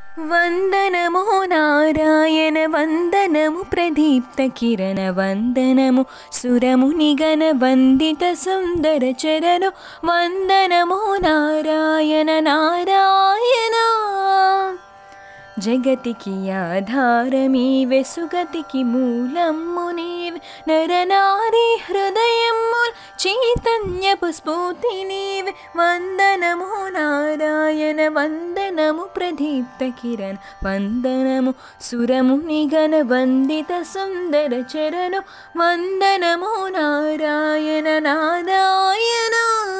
వందనము నారాయణ వందనము ప్రదీప్త కిరణ వందనము సురమునిగణ వందిత సుందర చరణు వందనము నారాయణ నారాయణ జగతికి ఆధారమీవే సుగతికి మూలము నీవే నరనారీ హృదయముల్ చైతన్యపు స్ఫూర్తి నీవే వందనము నారాయణ వందనము ప్రదీప్త కిరణ వందనము సురమునిగణ వందిత సుందర చరణు వందనము నారాయణ నారాయణ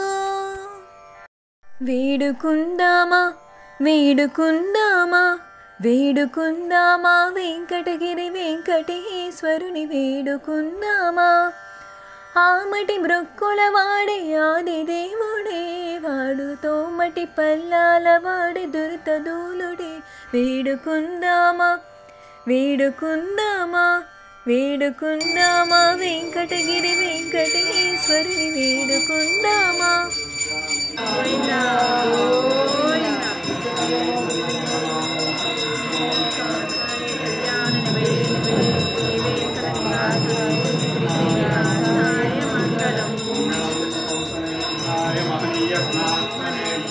వేడుకుందామా వేడుకుందామా వేడుకుందామా వెంకటగిరి వెంకటేశ్వరుని వేడుకుందామా ఆమటి మృక్కుల వాడే ఆది దేవుడే వాడుతో మటి పల్లాల వాడే దుర్తదూలుడే వేడుకుందామా వేడుకుందామా వేడుకుందామా వెంకటగిరి వెంకటేశ్వరుని వేడుకుందామా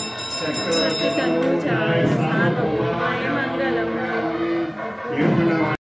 చక్రవర్తి